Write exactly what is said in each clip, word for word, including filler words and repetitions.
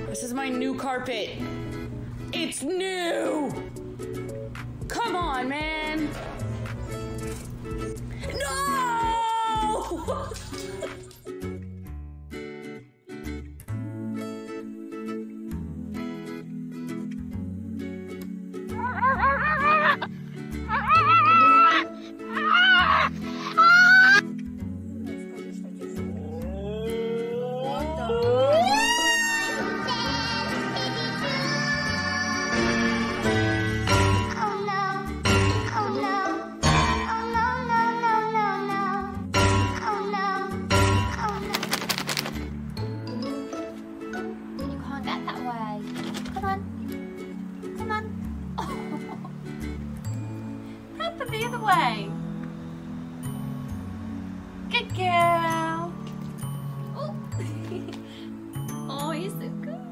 This is my new carpet. It's new! Come on, man! No! The other way. Good girl. Oh, oh, you're so good.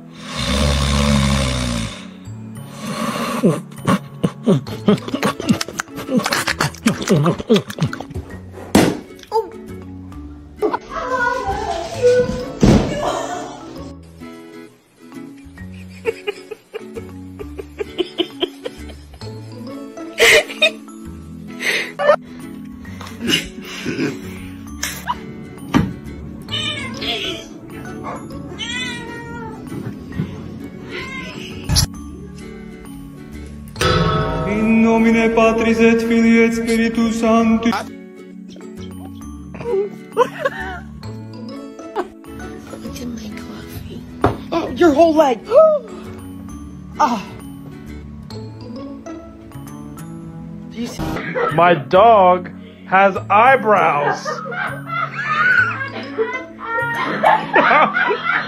In nomine Patris et Filii et Spiritus Sancti. Look at my coffee. Oh, your whole leg. Ah. Do you see? My dog has eyebrows.